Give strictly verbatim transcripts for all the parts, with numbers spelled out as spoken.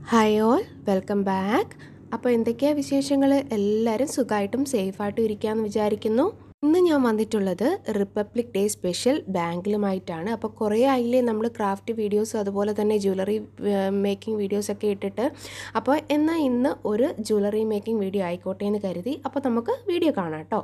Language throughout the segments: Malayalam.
Hi all, welcome back. അപ്പോൾ എന്തൊക്കെയാ വിശേഷങ്ങൾ? എല്ലാവരും സുഖമായിട്ടും സേഫായിട്ടും ഇരിക്കാമെന്ന് വിചാരിക്കുന്നു. ഇന്ന് ഞാൻ വന്നിട്ടുള്ളത് റിപ്പബ്ലിക് ഡേ സ്പെഷ്യൽ ബാങ്കിളുമായിട്ടാണ്. അപ്പോൾ കുറേ ആയില്ലേ നമ്മൾ ക്രാഫ്റ്റ് വീഡിയോസും അതുപോലെ തന്നെ ജ്വല്ലറി മേക്കിംഗ് വീഡിയോസൊക്കെ ഇട്ടിട്ട്. അപ്പോൾ എന്നാൽ ഇന്ന് ഒരു ജ്വല്ലറി മേക്കിംഗ് വീഡിയോ ആയിക്കോട്ടെ എന്ന് കരുതി. അപ്പോൾ നമുക്ക് വീഡിയോ കാണാം കേട്ടോ.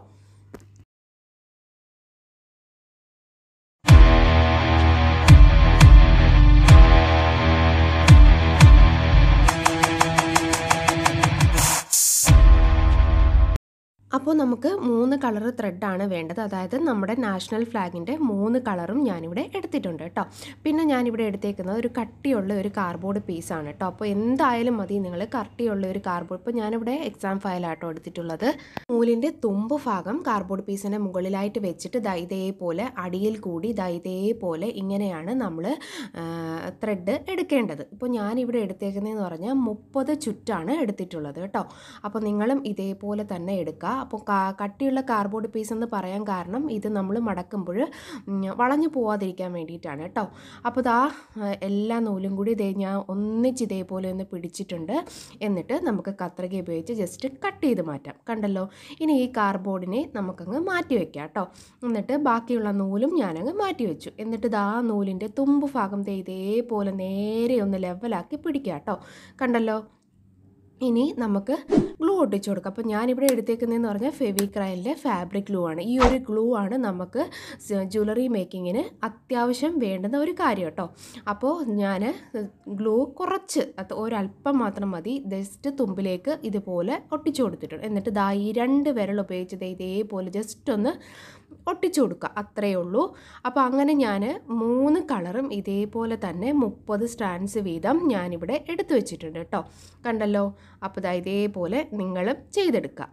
അപ്പോൾ നമുക്ക് മൂന്ന് കളർ ത്രെഡാണ് വേണ്ടത്. അതായത് നമ്മുടെ നാഷണൽ ഫ്ലാഗിൻ്റെ മൂന്ന് കളറും ഞാനിവിടെ എടുത്തിട്ടുണ്ട് കേട്ടോ. പിന്നെ ഞാനിവിടെ എടുത്തേക്കുന്നത് ഒരു കട്ടിയുള്ള ഒരു കാർഡ്ബോർഡ് പീസാണ് കേട്ടോ. അപ്പോൾ എന്തായാലും മതി നിങ്ങൾ കട്ടിയുള്ള ഒരു കാർഡ്ബോർഡ്. ഇപ്പോൾ ഞാനിവിടെ എക്സാം ഫയലാട്ടോ എടുത്തിട്ടുള്ളത്. നൂലിൻ്റെ തുമ്പ് ഭാഗം കാർഡ്ബോർഡ് പീസിൻ്റെ മുകളിലായിട്ട് വെച്ചിട്ട് ദാ ഇതേപോലെ അടിയിൽ കൂടി ദാ ഇതേപോലെ ഇങ്ങനെയാണ് നമ്മൾ ത്രെഡ് എടുക്കേണ്ടത്. ഇപ്പോൾ ഞാനിവിടെ എടുത്തേക്കുന്നതെന്ന് പറഞ്ഞാൽ മുപ്പത് ചുറ്റാണ് എടുത്തിട്ടുള്ളത് കേട്ടോ. അപ്പോൾ നിങ്ങളും ഇതേപോലെ തന്നെ എടുക്കുക. അപ്പോൾ കട്ടിയുള്ള കാർഡ്ബോർഡ് പീസ് എന്ന് പറയാൻ കാരണം ഇത് നമ്മൾ മടക്കുമ്പോൾ വളഞ്ഞു പോവാതിരിക്കാൻ വേണ്ടിയിട്ടാണ് കേട്ടോ. അപ്പോൾ ദാ എല്ലാ നൂലും കൂടി ഇതേ ഞാൻ ഒന്നിച്ച് ഇതേപോലെ ഒന്ന് പിടിച്ചിട്ടുണ്ട്. എന്നിട്ട് നമുക്ക് കത്രിക ഉപയോഗിച്ച് ജസ്റ്റ് കട്ട് ചെയ്ത് മാറ്റാം. കണ്ടല്ലോ, ഇനി ഈ കാർഡ്ബോർഡിനെ നമുക്കങ്ങ് മാറ്റി വയ്ക്കാം കേട്ടോ. എന്നിട്ട് ബാക്കിയുള്ള നൂലും ഞാനങ്ങ് മാറ്റി വെച്ചു. എന്നിട്ട് ദാ നൂലിൻ്റെ തുമ്പ് ഭാഗം ഇതേപോലെ നേരെ ഒന്ന് ലെവലാക്കി പിടിക്കാം കേട്ടോ. കണ്ടല്ലോ, ഇനി നമുക്ക് ഗ്ലൂ ഒട്ടിച്ചു കൊടുക്കാം. അപ്പോൾ ഞാനിവിടെ എടുത്തേക്കുന്നതെന്ന് പറഞ്ഞാൽ ഫെവിക്രൈലിൻ്റെ ഫാബ്രിക് ഗ്ലൂ ആണ്. ഈ ഒരു ഗ്ലൂ ആണ് നമുക്ക് ജ്വല്ലറി മേക്കിങ്ങിന് അത്യാവശ്യം വേണ്ടുന്ന ഒരു കാര്യം കേട്ടോ. അപ്പോൾ ഞാൻ ഗ്ലൂ കുറച്ച് ഒരല്പം മാത്രം മതി ജസ്റ്റ് തുമ്പിലേക്ക് ഇതുപോലെ ഒട്ടിച്ചു കൊടുത്തിട്ടുണ്ട്. എന്നിട്ട് ദാ ഈ രണ്ട് വിരൽ ഉപയോഗിച്ചത് ഇതേപോലെ ജസ്റ്റ് ഒന്ന് ഒട്ടിച്ചു കൊടുക്കുക, അത്രയേ ഉള്ളൂ. അപ്പോൾ അങ്ങനെ ഞാൻ മൂന്ന് കളറും ഇതേപോലെ തന്നെ മുപ്പത് സ്റ്റാൻഡ്സ് വീതം ഞാനിവിടെ എടുത്തു വെച്ചിട്ടുണ്ട് കേട്ടോ. കണ്ടല്ലോ, അപ്പോൾ ദാ ഇതേപോലെ നിങ്ങളും ചെയ്തെടുക്കുക.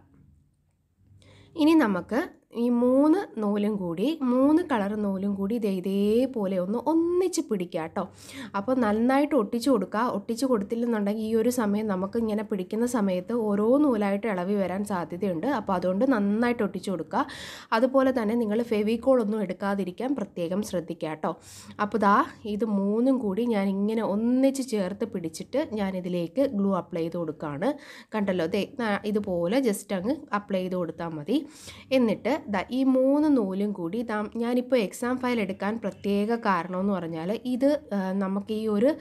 ഇനി നമുക്ക് ഈ മൂന്ന് നൂലും കൂടി മൂന്ന് കളർ നൂലും കൂടി ഇത് ഇതേപോലെ ഒന്ന് ഒന്നിച്ച് പിടിക്കുക കേട്ടോ. അപ്പോൾ നന്നായിട്ട് ഒട്ടിച്ചു കൊടുക്കുക. ഒട്ടിച്ചു കൊടുത്തില്ലെന്നുണ്ടെങ്കിൽ ഈ ഒരു സമയം നമുക്ക് ഇങ്ങനെ പിടിക്കുന്ന സമയത്ത് ഓരോ നൂലായിട്ട് ഇളവി വരാൻ സാധ്യതയുണ്ട്. അപ്പോൾ അതുകൊണ്ട് നന്നായിട്ട് ഒട്ടിച്ചു കൊടുക്കുക. അതുപോലെ തന്നെ നിങ്ങൾ ഫെവിക്കോൾ ഒന്നും എടുക്കാതിരിക്കാൻ പ്രത്യേകം ശ്രദ്ധിക്കുക കേട്ടോ. അപ്പോൾ ദാ ഇത് മൂന്നും കൂടി ഞാൻ ഇങ്ങനെ ഒന്നിച്ച് ചേർത്ത് പിടിച്ചിട്ട് ഞാനിതിലേക്ക് ഗ്ലൂ അപ്ലൈ ചെയ്ത് കൊടുക്കുകയാണ്. കണ്ടല്ലോ, ഇതുപോലെ ജസ്റ്റ് അങ്ങ് അപ്ലൈ ചെയ്ത് കൊടുത്താൽ മതി. എന്നിട്ട് ഈ മൂന്ന് നൂലും കൂടി ഞാനിപ്പോൾ എക്സാം ഫയൽ എടുക്കാൻ പ്രത്യേക കാരണമെന്ന് പറഞ്ഞാൽ ഇത് നമുക്ക് ഈ ഒരു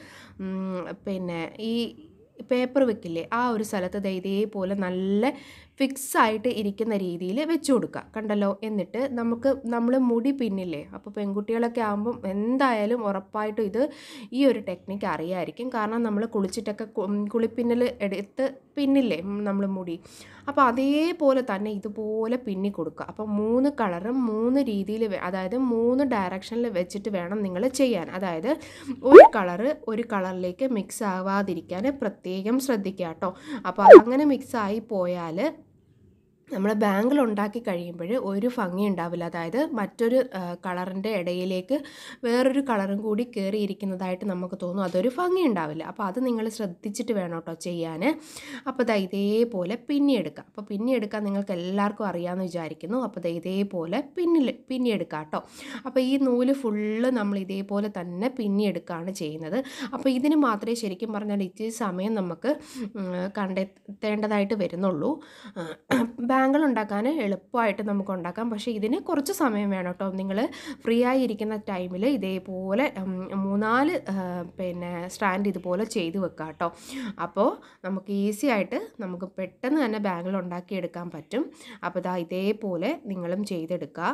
പിന്നെ ഈ പേപ്പർ വെക്കില്ലേ ആ ഒരു സ്ഥലത്ത് ഇതേപോലെ നല്ല ഫിക്സ് ആയിട്ട് ഇരിക്കുന്ന രീതിയിൽ വെച്ച് കൊടുക്കുക. കണ്ടല്ലോ, എന്നിട്ട് നമുക്ക് നമ്മൾ മുടി പിന്നില്ലേ, അപ്പോൾ പെൺകുട്ടികളൊക്കെ ആകുമ്പം എന്തായാലും ഉറപ്പായിട്ടും ഇത് ഈ ഒരു ടെക്നിക്ക് അറിയാമായിരിക്കും. കാരണം നമ്മൾ കുളിച്ചിട്ടൊക്കെ കുളിപ്പിന്നൽ എടുത്ത് പിന്നില്ലേ നമ്മൾ മുടി, അപ്പോൾ അതേപോലെ തന്നെ ഇതുപോലെ പിന്നി കൊടുക്കുക. അപ്പോൾ മൂന്ന് കളറും മൂന്ന് രീതിയിൽ, അതായത് മൂന്ന് ഡയറക്ഷനിൽ വെച്ചിട്ട് വേണം നിങ്ങൾ ചെയ്യാൻ. അതായത് ഒരു കളറ് ഒരു കളറിലേക്ക് മിക്സ് ആവാതിരിക്കാൻ പ്രത്യേകം ശ്രദ്ധിക്കുക കേട്ടോ. അപ്പോൾ അങ്ങനെ മിക്സ് ആയി പോയാൽ നമ്മൾ ബാങ്കിൾ ഉണ്ടാക്കി കഴിയുമ്പോൾ ഒരു ഭംഗി ഉണ്ടാവില്ല. അതായത് മറ്റൊരു കളറിൻ്റെ ഇടയിലേക്ക് വേറൊരു കളറും കൂടി കയറിയിരിക്കുന്നതായിട്ട് നമുക്ക് തോന്നും, അതൊരു ഭംഗി ഉണ്ടാവില്ല. അപ്പോൾ അത് നിങ്ങൾ ശ്രദ്ധിച്ചിട്ട് വേണം കേട്ടോ ചെയ്യാൻ. അപ്പോൾ ദാ ഇതേപോലെ പിന്നിയെടുക്കുക. അപ്പോൾ പിന്നിയെടുക്കാൻ നിങ്ങൾക്ക് എല്ലാവർക്കും അറിയാമെന്ന് വിചാരിക്കുന്നു. അപ്പോൾ ദാ ഇതേപോലെ പിന്നിൽ പിന്നിയെടുക്കുക കേട്ടോ. അപ്പോൾ ഈ നൂല് ഫുള്ള് നമ്മൾ ഇതേപോലെ തന്നെ പിന്നിയെടുക്കുകയാണ് ചെയ്യുന്നത്. അപ്പോൾ ഇതിന് മാത്രമേ ശരിക്കും പറഞ്ഞാൽ ഇച്ചിരി സമയം നമുക്ക് കണ്ടെത്തേണ്ടതായിട്ട് വരുന്നുള്ളൂ. ബാങ്കിൾ ഉണ്ടാക്കാൻ എളുപ്പമായിട്ട് നമുക്ക് ഉണ്ടാക്കാം, പക്ഷേ ഇതിന് കുറച്ച് സമയം വേണം കേട്ടോ. നിങ്ങൾ ഫ്രീ ആയിരിക്കുന്ന ടൈമിൽ ഇതേപോലെ മൂന്നാല് പിന്നെ സ്റ്റാൻഡ് ഇതുപോലെ ചെയ്ത് വെക്കുക കേട്ടോ. അപ്പോൾ നമുക്ക് ഈസി ആയിട്ട് നമുക്ക് പെട്ടെന്ന് തന്നെ ബാങ്കിൾ ഉണ്ടാക്കിയെടുക്കാൻ പറ്റും. അപ്പോൾ ഇതാ ഇതേപോലെ നിങ്ങളും ചെയ്തെടുക്കുക.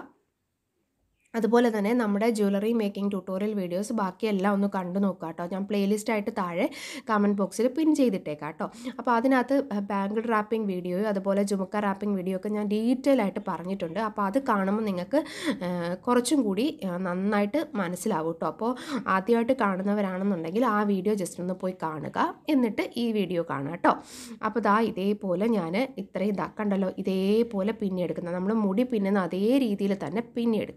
അതുപോലെ തന്നെ നമ്മുടെ ജ്വല്ലറി മേക്കിംഗ് ട്യൂട്ടോറിയൽ വീഡിയോസ് ബാക്കിയെല്ലാം ഒന്ന് കണ്ടു നോക്കുക കേട്ടോ. ഞാൻ പ്ലേലിസ്റ്റായിട്ട് താഴെ കമൻറ്റ് ബോക്സിൽ പിൻ ചെയ്തിട്ടേക്കാം കേട്ടോ. അപ്പോൾ അതിനകത്ത് ബാങ്കിൾ റാപ്പിംഗ് വീഡിയോയും അതുപോലെ ജുമുക്ക റാപ്പിംഗ് വീഡിയോ ഒക്കെ ഞാൻ ഡീറ്റെയിൽ ആയിട്ട് പറഞ്ഞിട്ടുണ്ട്. അപ്പോൾ അത് കാണുമ്പോൾ നിങ്ങൾക്ക് കുറച്ചും കൂടി നന്നായിട്ട് മനസ്സിലാവും കേട്ടോ. അപ്പോൾ ആദ്യമായിട്ട് കാണുന്നവരാണെന്നുണ്ടെങ്കിൽ ആ വീഡിയോ ജസ്റ്റ് ഒന്ന് പോയി കാണുക, എന്നിട്ട് ഈ വീഡിയോ കാണുക കേട്ടോ. അപ്പോൾ ദാ ഇതേപോലെ ഞാൻ ഇത്രയും ഇതാക്കണ്ടല്ലോ, ഇതേപോലെ പിന്നിയെടുക്കുന്നത് നമ്മൾ മുടി പിന്നുന്ന അതേ രീതിയിൽ തന്നെ പിന്നിയെടുക്കുക.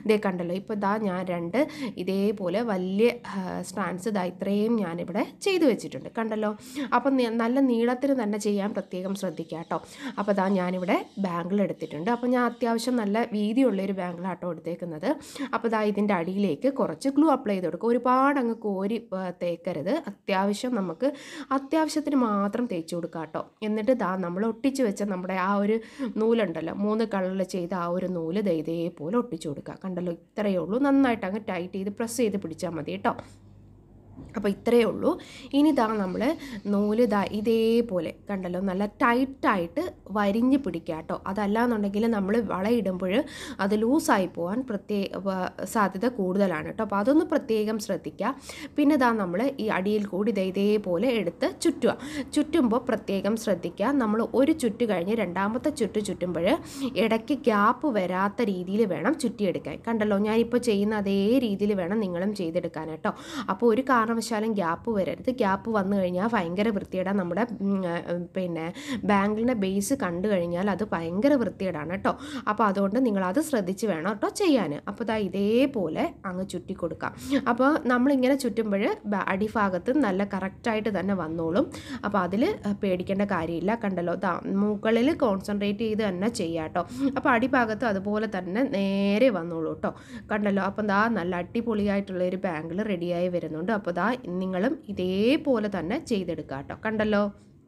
ഇതേ കണ്ടല്ലോ. ഇപ്പോൾ ഇതാ ഞാൻ രണ്ട് ഇതേപോലെ വലിയ സ്ട്രാൻഡ്സ് ഇതാ ഇത്രയും ഞാനിവിടെ ചെയ്തു വെച്ചിട്ടുണ്ട് കണ്ടല്ലോ. അപ്പം നല്ല നീളത്തിന് തന്നെ ചെയ്യാൻ പ്രത്യേകം ശ്രദ്ധിക്കുക കേട്ടോ. അപ്പോൾ ഇതാ ഞാനിവിടെ ബാങ്കിൾ എടുത്തിട്ടുണ്ട്. അപ്പോൾ ഞാൻ അത്യാവശ്യം നല്ല വീതിയുള്ളൊരു ബാങ്കിളാട്ടോ എടുത്തേക്കുന്നത്. അപ്പോൾ ഇതാ ഇതിൻ്റെ അടിയിലേക്ക് കുറച്ച് ഗ്ലൂ അപ്ലൈ ചെയ്ത് കൊടുക്കുക. ഒരുപാട് അങ്ങ് കോരി തേക്കരുത്. അത്യാവശ്യം നമുക്ക് അത്യാവശ്യത്തിന് മാത്രം തേച്ച് കൊടുക്കുക കേട്ടോ. എന്നിട്ട് ഇതാ നമ്മൾ ഒട്ടിച്ച് വെച്ച നമ്മുടെ ആ ഒരു നൂലുണ്ടല്ലോ, മൂന്ന് കളറിൽ ചെയ്ത ആ ഒരു നൂല് ഇതേപോലെ ഒട്ടിച്ചു കൊടുക്കുക കണ്ടല്ലോ. ഇത്രയേ ഉള്ളൂ. നന്നായിട്ട് അങ്ങ് ടൈറ്റ് ചെയ്ത് പ്രസ് ചെയ്ത് പിടിച്ചാൽ മതി കേട്ടോ. അപ്പോൾ ഇത്രയേ ഉള്ളൂ. ഇനി ഇതാ നമ്മൾ നൂല് ഇതാ ഇതേപോലെ കണ്ടല്ലോ നല്ല ടൈറ്റായിട്ട് വരിഞ്ഞ് പിടിക്കുക കേട്ടോ. അതല്ലാന്നുണ്ടെങ്കിൽ നമ്മൾ വളയിടുമ്പോൾ അത് ലൂസായി പോകാൻ പ്രത്യേക സാധ്യത കൂടുതലാണ് കേട്ടോ. അപ്പോൾ അതൊന്ന് പ്രത്യേകം ശ്രദ്ധിക്കുക. പിന്നെ ഇതാ നമ്മൾ ഈ അടിയിൽ കൂടി ഇതേ ഇതേപോലെ എടുത്ത് ചുറ്റുക. ചുറ്റുമ്പോൾ പ്രത്യേകം ശ്രദ്ധിക്കുക. നമ്മൾ ഒരു ചുറ്റ് കഴിഞ്ഞ് രണ്ടാമത്തെ ചുറ്റ് ചുറ്റുമ്പോൾ ഇടയ്ക്ക് ഗ്യാപ്പ് വരാത്ത രീതിയിൽ വേണം ചുറ്റിയെടുക്കാൻ കണ്ടല്ലോ. ഞാനിപ്പോൾ ചെയ്യുന്ന അതേ രീതിയിൽ വേണം നിങ്ങളും ചെയ്തെടുക്കാൻ കേട്ടോ. അപ്പോൾ ഒരു കാരണവശാലും ഗ്യാപ്പ് വരരുത്. ഗ്യാപ്പ് വന്നു കഴിഞ്ഞാൽ ഭയങ്കര വൃത്തിയേടാണ്. നമ്മുടെ പിന്നെ ബാങ്കിളിൻ്റെ ബേസ് കണ്ടു കഴിഞ്ഞാൽ അത് ഭയങ്കര വൃത്തിയേടാണ് കേട്ടോ. അപ്പോൾ അതുകൊണ്ട് നിങ്ങളത് ശ്രദ്ധിച്ച് വേണം കേട്ടോ ചെയ്യാൻ. അപ്പോൾ ഇതാ ഇതേപോലെ അങ്ങ് ചുറ്റി കൊടുക്കാം. അപ്പോൾ നമ്മളിങ്ങനെ ചുറ്റുമ്പോൾ അടിഭാഗത്ത് നല്ല കറക്റ്റായിട്ട് തന്നെ വന്നോളും. അപ്പോൾ അതിൽ പേടിക്കേണ്ട കാര്യമില്ല കണ്ടല്ലോ. ദാ മുകളിൽ കോൺസെൻട്രേറ്റ് ചെയ്ത് തന്നെ ചെയ്യാം കേട്ടോ. അപ്പോൾ അടിഭാഗത്ത് അതുപോലെ തന്നെ നേരെ വന്നോളൂ കേട്ടോ കണ്ടല്ലോ. അപ്പം ദാ നല്ല അടിപൊളിയായിട്ടുള്ളൊരു ബാങ്കിൾ റെഡിയായി വരുന്നുണ്ട്. അപ്പോൾ ദാ നിങ്ങളും ഇതേപോലെ തന്നെ ചെയ്തെടുക്കുക കേട്ടോ കണ്ടല്ലോ.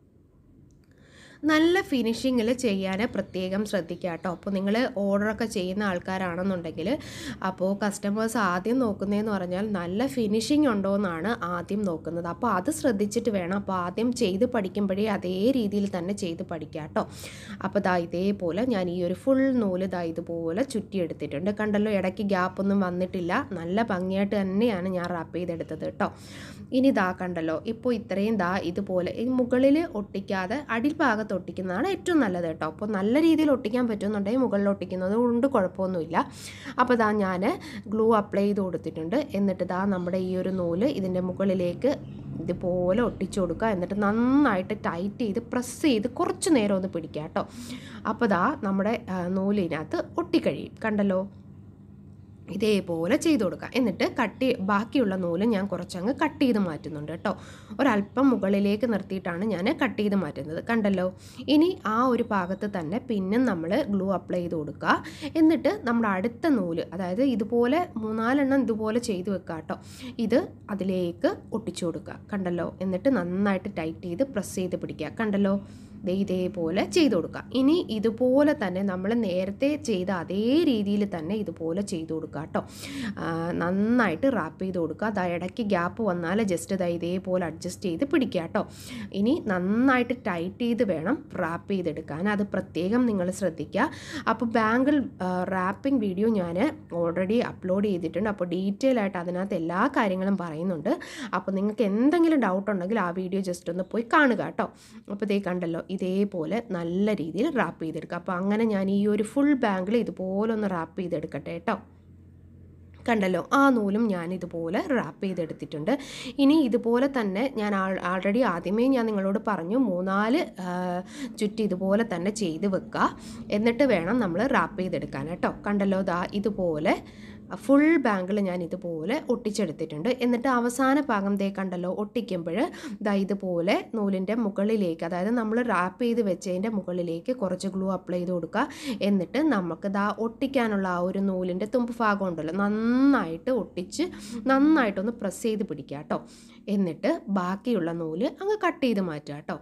നല്ല ഫിനിഷിങ്ങിൽ ചെയ്യാൻ പ്രത്യേകം ശ്രദ്ധിക്കുക കേട്ടോ. അപ്പോൾ നിങ്ങൾ ഓർഡറൊക്കെ ചെയ്യുന്ന ആൾക്കാരാണെന്നുണ്ടെങ്കിൽ അപ്പോൾ കസ്റ്റമേഴ്സ് ആദ്യം നോക്കുന്നതെന്ന് പറഞ്ഞാൽ നല്ല ഫിനിഷിംഗ് ഉണ്ടോ എന്നാണ് ആദ്യം നോക്കുന്നത്. അപ്പോൾ അത് ശ്രദ്ധിച്ചിട്ട് വേണം. അപ്പോൾ ആദ്യം ചെയ്ത് പഠിക്കുമ്പോഴേ അതേ രീതിയിൽ തന്നെ ചെയ്ത് പഠിക്കുക കേട്ടോ. അപ്പോൾ ദാ ഇതേപോലെ ഞാൻ ഈ ഒരു ഫുൾ നൂല് ദാ ഇതുപോലെ ചുറ്റിയെടുത്തിട്ടുണ്ട് കണ്ടല്ലോ. ഇടയ്ക്ക് ഗ്യാപ്പൊന്നും വന്നിട്ടില്ല. നല്ല ഭംഗിയായിട്ട് തന്നെയാണ് ഞാൻ റാപ്പ് ചെയ്തെടുത്തത് കേട്ടോ. ഇനി ദാ കണ്ടല്ലോ. ഇപ്പോൾ ഇത്രയും ദാ ഇതുപോലെ ഈ മുകളിൽ ഒട്ടിക്കാതെ അടിഭാഗത്ത് ഒട്ടിക്കുന്നതാണ് ഏറ്റവും നല്ലത് കേട്ടോ. അപ്പോൾ നല്ല രീതിയിൽ ഒട്ടിക്കാൻ പറ്റുന്നുണ്ടെങ്കിൽ മുകളിൽ ഒട്ടിക്കുന്നത് കൊണ്ട് കുഴപ്പമൊന്നുമില്ല. അപ്പോൾ ഇതാ ഞാൻ ഗ്ലൂ അപ്ലൈ ചെയ്ത് കൊടുത്തിട്ടുണ്ട്. എന്നിട്ട് ഇതാ നമ്മുടെ ഈ ഒരു നൂല് ഇതിൻ്റെ മുകളിലേക്ക് ഇതുപോലെ ഒട്ടിച്ചു കൊടുക്കുക. എന്നിട്ട് നന്നായിട്ട് ടൈറ്റ് ചെയ്ത് പ്രസ് ചെയ്ത് കുറച്ച് നേരം ഒന്ന് പിടിക്കുക കേട്ടോ. അപ്പോൾ ഇതാ നമ്മുടെ നൂലിനകത്ത് ഒട്ടിക്കഴിയും കണ്ടല്ലോ. ഇതേപോലെ ചെയ്ത് കൊടുക്കുക. എന്നിട്ട് കട്ട് ബാക്കിയുള്ള നൂല് ഞാൻ കുറച്ചങ്ങ് കട്ട് ചെയ്ത് മാറ്റുന്നുണ്ട് കേട്ടോ. ഒരല്പം മുകളിലേക്ക് നിർത്തിയിട്ടാണ് ഞാൻ കട്ട് ചെയ്ത് മാറ്റുന്നത് കണ്ടല്ലോ. ഇനി ആ ഒരു ഭാഗത്ത് തന്നെ പിന്നെ നമ്മൾ ഗ്ലൂ അപ്ലൈ ചെയ്ത് കൊടുക്കുക. എന്നിട്ട് നമ്മുടെ അടുത്ത നൂല് അതായത് ഇതുപോലെ മൂന്നാലെണ്ണം ഇതുപോലെ ചെയ്ത് വെക്കുക കേട്ടോ. ഇത് അതിലേക്ക് ഒട്ടിച്ചു കൊടുക്കുക കണ്ടല്ലോ. എന്നിട്ട് നന്നായിട്ട് ടൈറ്റ് ചെയ്ത് പ്രസ് ചെയ്ത് പിടിക്കുക കണ്ടല്ലോ. ഇതേപോലെ ചെയ്ത് കൊടുക്കുക. ഇനി ഇതുപോലെ തന്നെ നമ്മൾ നേരത്തെ ചെയ്ത അതേ രീതിയിൽ തന്നെ ഇതുപോലെ ചെയ്ത് കൊടുക്കുക കേട്ടോ. നന്നായിട്ട് റാപ്പ് ചെയ്ത് കൊടുക്കുക. അതാ ഇടയ്ക്ക് ഗ്യാപ്പ് വന്നാൽ ജസ്റ്റ് ഇതാ ഇതേപോലെ അഡ്ജസ്റ്റ് ചെയ്ത് പിടിക്കുക കേട്ടോ. ഇനി നന്നായിട്ട് ടൈറ്റ് ചെയ്ത് വേണം റാപ്പ് ചെയ്തെടുക്കാൻ. അത് പ്രത്യേകം നിങ്ങൾ ശ്രദ്ധിക്കുക. അപ്പോൾ ബാങ്കിൾ റാപ്പിംഗ് വീഡിയോ ഞാൻ ഓൾറെഡി അപ്ലോഡ് ചെയ്തിട്ടുണ്ട്. അപ്പോൾ ഡീറ്റെയിൽ ആയിട്ട് അതിനകത്ത് എല്ലാ കാര്യങ്ങളും പറയുന്നുണ്ട്. അപ്പോൾ നിങ്ങൾക്ക് എന്തെങ്കിലും ഡൗട്ട് ഉണ്ടെങ്കിൽ ആ വീഡിയോ ജസ്റ്റ് ഒന്ന് പോയി കാണുക കേട്ടോ. അപ്പോൾ ഇതേ കണ്ടല്ലോ ഇതേപോലെ നല്ല രീതിയിൽ റാപ്പ് ചെയ്തെടുക്കുക. അപ്പോൾ അങ്ങനെ ഞാൻ ഈ ഒരു ഫുൾ ബാങ്കിൾ ഇതുപോലെ ഒന്ന് റാപ്പ് ചെയ്തെടുക്കട്ടെ കേട്ടോ. കണ്ടല്ലോ ആ നൂലും ഞാൻ ഇതുപോലെ റാപ്പ് ചെയ്തെടുത്തിട്ടുണ്ട്. ഇനി ഇതുപോലെ തന്നെ ഞാൻ ആൾറെഡി ആദ്യമേ ഞാൻ നിങ്ങളോട് പറഞ്ഞു മൂന്നാല് ചുറ്റി ഇതുപോലെ തന്നെ ചെയ്ത് വെക്കുക. എന്നിട്ട് വേണം നമ്മൾ റാപ്പ് ചെയ്തെടുക്കാൻ കേട്ടോ. കണ്ടല്ലോ ദാ ഇതുപോലെ ഫുൾ ബാങ്കിൾ ഞാൻ ഇതുപോലെ ഒട്ടിച്ചെടുത്തിട്ടുണ്ട്. എന്നിട്ട് അവസാന ഭാഗം ദേ കണ്ടല്ലോ ഒട്ടിക്കുമ്പോൾ ദാ ഇതുപോലെ നൂലിൻ്റെ മുകളിലേക്ക് അതായത് നമ്മൾ റാപ്പ് ചെയ്ത് വെച്ചതിൻ്റെ മുകളിലേക്ക് കുറച്ച് ഗ്ലൂ അപ്ലൈ ചെയ്ത് കൊടുക്കുക. എന്നിട്ട് നമുക്ക് ദാ ഒട്ടിക്കാനുള്ള ആ ഒരു നൂലിൻ്റെ തുമ്പ് ഭാഗം ഉണ്ടല്ലോ നന്നായിട്ട് ഒട്ടിച്ച് നന്നായിട്ടൊന്ന് പ്രസ് ചെയ്ത് പിടിക്കുക കേട്ടോ. എന്നിട്ട് ബാക്കിയുള്ള നൂല് അങ്ങ് കട്ട് ചെയ്ത് മാറ്റുക കേട്ടോ.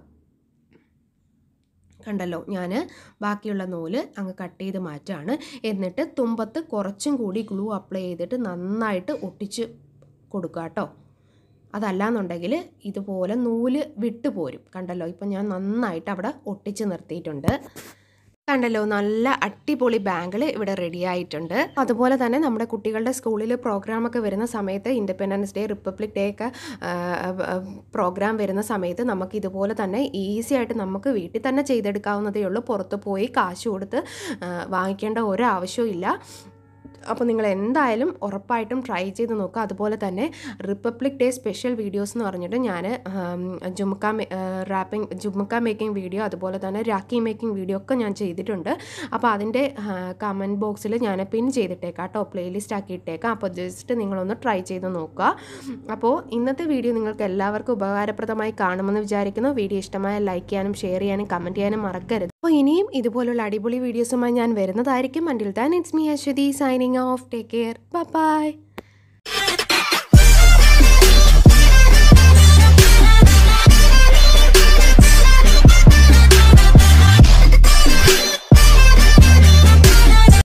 കണ്ടല്ലോ ഞാൻ ബാക്കിയുള്ള നൂല് അങ്ങ് കട്ട് ചെയ്ത് മാറ്റാണ്. എന്നിട്ട് തുമ്പത്ത് കുറച്ചും കൂടി ഗ്ലൂ അപ്ലൈ ചെയ്തിട്ട് നന്നായിട്ട് ഒട്ടിച്ച് കൊടുക്കുക കേട്ടോ. അതല്ലാന്നുണ്ടെങ്കിൽ ഇതുപോലെ നൂല് വിട്ടു പോരും. കണ്ടല്ലോ ഇപ്പം ഞാൻ നന്നായിട്ട് അവിടെ ഒട്ടിച്ച് നിർത്തിയിട്ടുണ്ട്. കണ്ടല്ലോ നല്ല അടിപൊളി ബാങ്കിൾ ഇവിടെ റെഡി ആയിട്ടുണ്ട്. അതുപോലെ തന്നെ നമ്മുടെ കുട്ടികളുടെ സ്കൂളിൽ പ്രോഗ്രാമൊക്കെ വരുന്ന സമയത്ത് ഇൻഡിപെൻഡൻസ് ഡേ റിപ്പബ്ലിക് ഡേ ഒക്കെ പ്രോഗ്രാം വരുന്ന സമയത്ത് നമുക്ക് ഇതുപോലെ തന്നെ ഈസി ആയിട്ട് നമുക്ക് വീട്ടിൽ തന്നെ ചെയ്തെടുക്കാവുന്നതേ ഉള്ളൂ. പുറത്ത് പോയി കാശ് കൊടുത്ത് വാങ്ങിക്കേണ്ട ഒരാവശ്യവും ഇല്ല. അപ്പോൾ നിങ്ങൾ എന്തായാലും ഉറപ്പായിട്ടും ട്രൈ ചെയ്ത് നോക്കുക. അതുപോലെ തന്നെ റിപ്പബ്ലിക് ഡേ സ്പെഷ്യൽ വീഡിയോസ് എന്ന് പറഞ്ഞിട്ട് ഞാൻ jhumka wrapping jhumka making video അതുപോലെ തന്നെ രാഖി മേക്കിംഗ് വീഡിയോ ഒക്കെ ഞാൻ ചെയ്തിട്ടുണ്ട്. അപ്പോൾ അതിൻ്റെ കമൻറ്റ് ബോക്സിൽ ഞാൻ പിൻ ചെയ്തിട്ടേക്കാം കേട്ടോ, പ്ലേലിസ്റ്റ് ആക്കി ഇട്ടേക്കാം. അപ്പോൾ ജസ്റ്റ് നിങ്ങളൊന്ന് ട്രൈ ചെയ്ത് നോക്കുക. അപ്പോൾ ഇന്നത്തെ വീഡിയോ നിങ്ങൾക്ക് എല്ലാവർക്കും ഉപകാരപ്രദമായി കാണുമെന്ന് വിചാരിക്കുന്നു. വീഡിയോ ഇഷ്ടമായ ലൈക്ക് ചെയ്യാനും ഷെയർ ചെയ്യാനും കമൻറ്റ് ചെയ്യാനും മറക്കരുത്. അപ്പോൾ ഇനിയും ഇതുപോലുള്ള അടിപൊളി വീഡിയോസുമായി ഞാൻ വരുന്നതായിരിക്കും. Until then it's me Aswathy signing off. Take care. Bye by.